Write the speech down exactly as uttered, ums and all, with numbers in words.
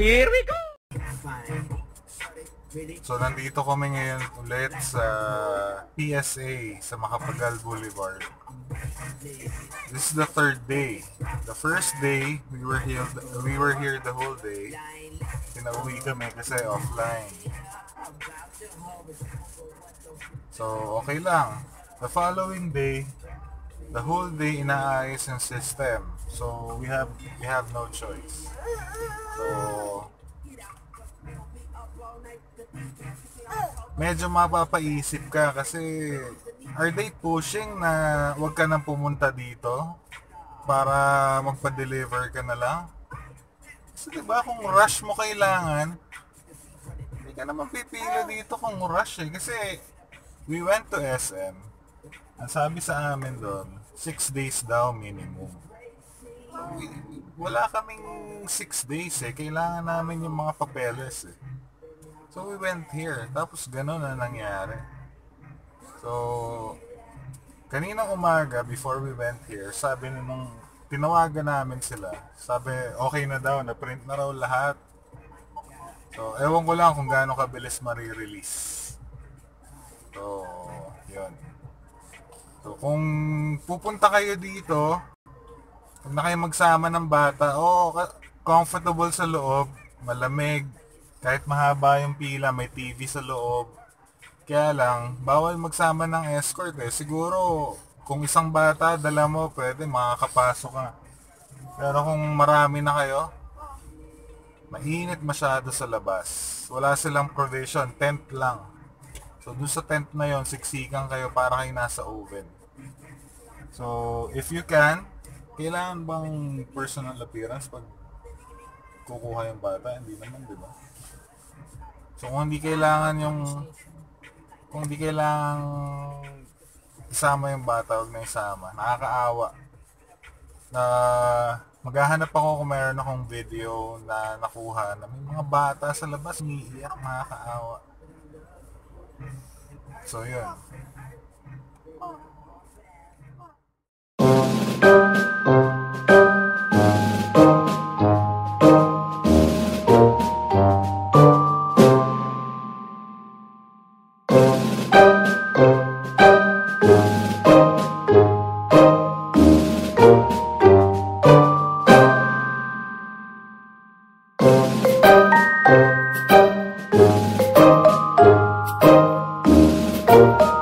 Here we go! So nandito kami ngayon ulit sa P S A sa Macapagal Boulevard. This is the third day. The first day we were here we were here the whole day. Pinauwi kami kasi offline. So okay lang. The following day, the whole day inaayos yung system. So we have we have no choice. So medyo mapapaisip ka kasi are they pushing na wag ka nang pumunta dito para magpa-deliver ka na lang? Kasi diba kung rush mo kailangan, hindi ka naman pipila dito kung rush eh. Kasi we went to S M. Ang sabi sa amin doon, six days daw minimum. Wala kaming six days eh. Kailangan namin yung mga papeles eh. So we went here. Tapos gano'n na nangyari. So, kaninang umaga before we went here, sabi nung tinawagan namin sila, sabi okay na daw, na-print na raw lahat. So, ewan ko lang kung gaano kabilis marirelease. So, yun. So, kung pupunta kayo dito, huwag na kayo magsama ng bata, oh, comfortable sa loob, malamig, kahit mahaba yung pila, may T V sa loob. Kaya lang, bawal magsama ng escort eh. Siguro, kung isang bata, dala mo, pwede makakapasok ka. Pero kung marami na kayo, mainit masyado sa labas. Wala silang provision, tent lang. So, dun sa tent na yon, siksikan kayo para kayo nasa oven. So, if you can, kailangan bang personal appearance pag kukuha yung bata? Hindi naman, di ba? So, kung hindi kailangan yung kung hindi kailangan isama yung bata, huwag na isama. Nakakaawa. Na maghahanap ako kung mayroon akong video na nakuha na may mga bata sa labas umiiyak, nakakaawa. So, yun. Thank you.